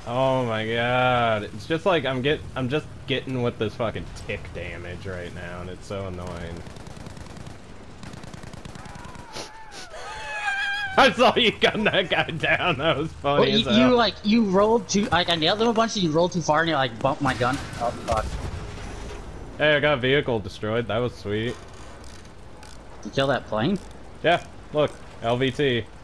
Oh my god. It's just like I'm just getting with this fucking tick damage right now, and it's so annoying. I saw you gun that guy down. That was funny as hell. You rolled too, like I nailed him a bunch and you rolled too far and you like bumped my gun. Oh fuck. Hey, I got a vehicle destroyed. That was sweet. You kill that plane? Yeah, look, LVT.